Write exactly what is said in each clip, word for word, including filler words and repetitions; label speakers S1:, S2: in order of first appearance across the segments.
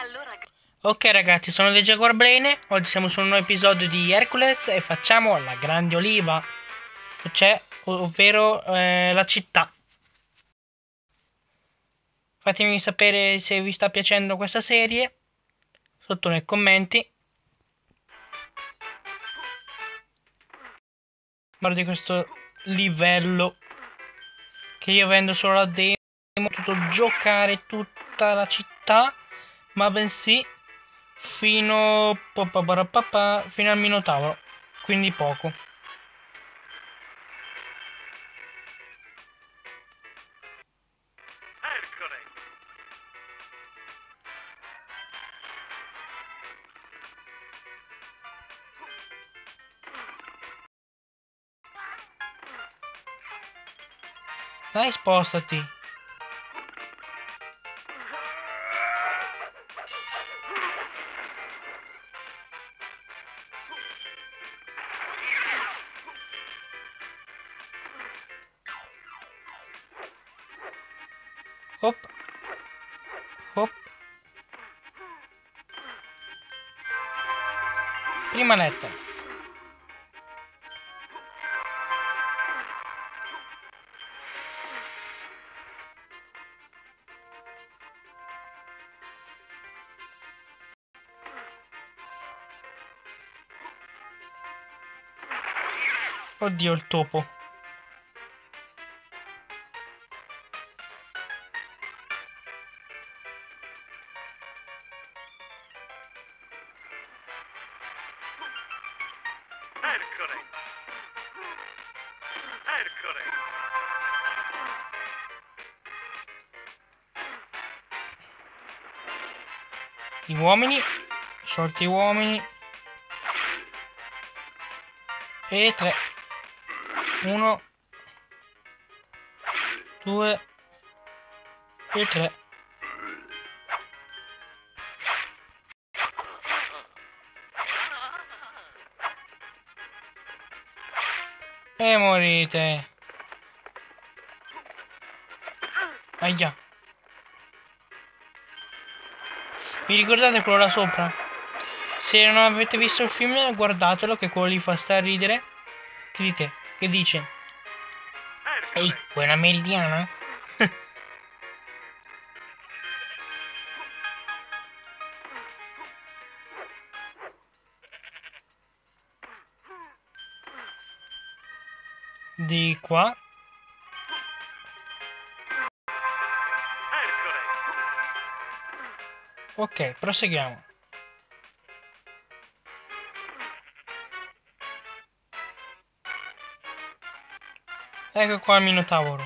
S1: Ok ragazzi, sono The Jaguar Brain. Oggi siamo su un nuovo episodio di Hercules e facciamo la Grande Oliva, cioè, ovvero eh, la città. Fatemi sapere se vi sta piacendo questa serie sotto nei commenti. Guarda questo livello che io vendo solo la demo. Ho potuto giocare tutta la città, ma bensì fino, fino al Minotauro, quindi poco. Dai, spostati. Hop. Hop. Prima lettera. Oddio, il topo.
S2: Ercole! Ercole!
S1: Gli uomini. Sciolti uomini. E tre. Uno. Due. E tre. E morite. Aia. Vi ricordate quello là sopra? Se non avete visto il film, guardatelo, che quello lì fa straridere. Che dite? Che dice? Ehi, vuoi una meridiana? Di qua. Ok, proseguiamo. Ecco qua il Minotauro.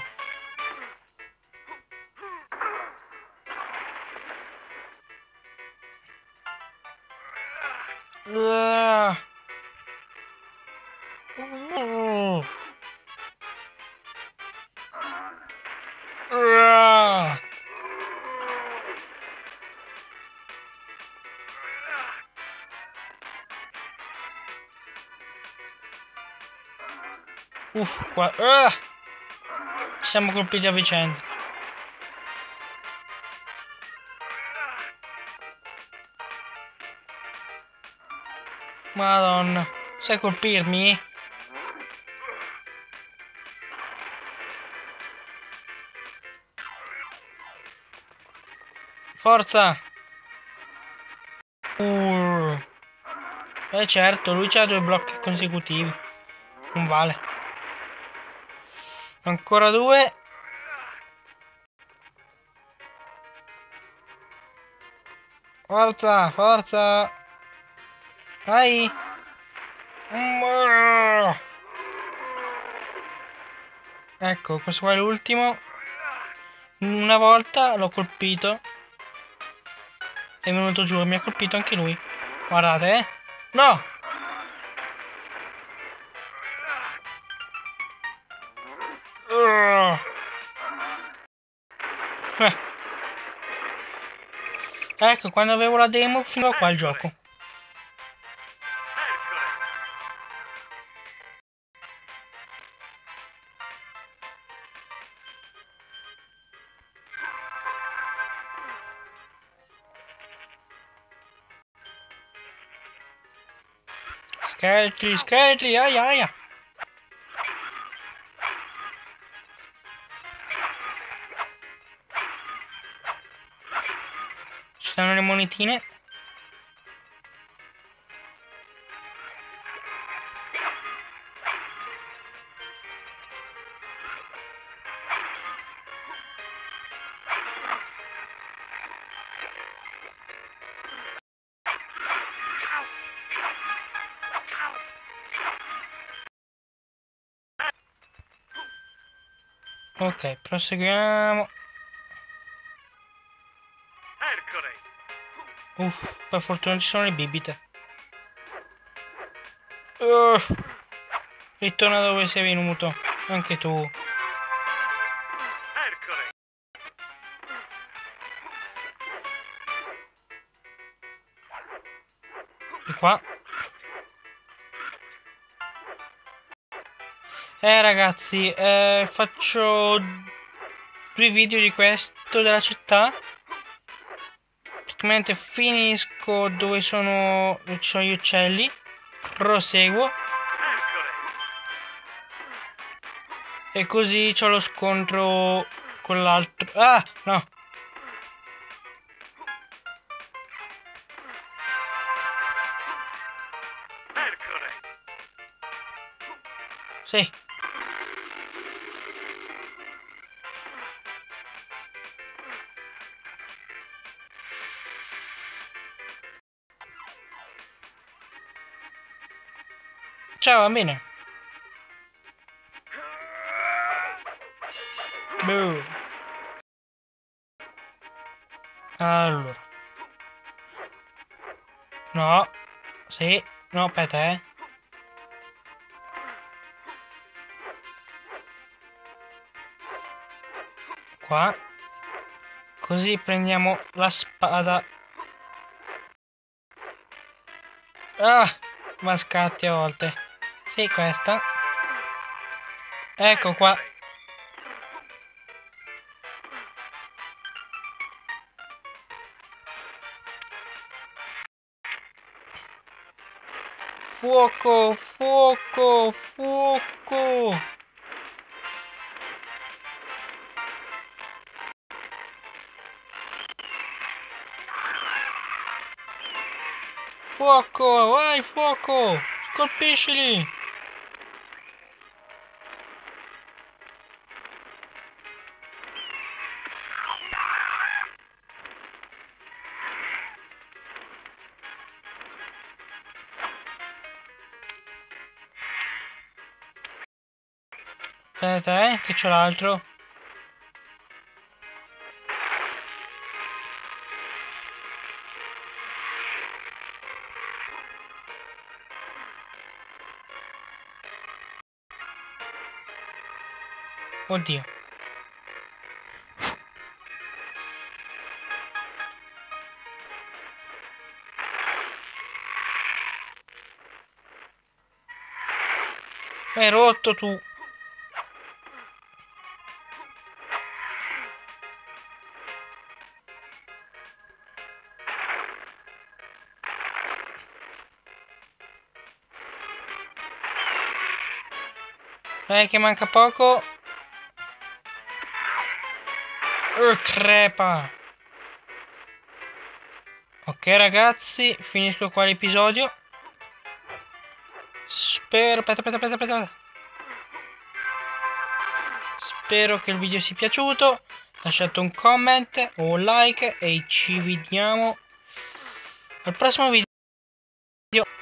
S1: Uh. Uh. Uh. Uff, qua. Uh. Ci siamo colpiti a vicenda. Madonna, sai colpirmi? Forza! Uh. Eh certo, lui c'ha due blocchi consecutivi. Non vale. Ancora due. Forza, forza. Vai. Ecco, questo qua è l'ultimo. Una volta l'ho colpito. È venuto giù, mi ha colpito anche lui. Guardate, eh. No! Uh. Ecco, quando avevo la demo finiva qua il gioco. Scheletri, scheletri, aia, aia. Ci danno le monetine. Ok, proseguiamo. Uff, per fortuna ci sono le bibite. Uh, ritorna dove sei venuto, anche tu. Di qua. Eh ragazzi, eh, faccio due video di questo della città. Praticamente finisco dove sono, dove ci sono gli uccelli. Proseguo. E così c'ho lo scontro con l'altro. Ah, no. Sì. Ciao, va bene. Boh. Allora. No. Sì. No, aspetta, eh. Qua. Così prendiamo la spada. Ah, ma scatti a volte. Sì, questa. Ecco qua. Fuoco, fuoco, fuoco. Fuoco, vai, fuoco. Colpiscili. Aspetta, eh, che c'è l'altro. Oddio. Hai rotto tu. Eh, che manca poco. Uh, crepa. Ok ragazzi, finisco qua l'episodio. Spero... Aspetta, aspetta, aspetta, aspetta. Spero che il video sia piaciuto. Lasciate un comment o un like e ci vediamo al prossimo video.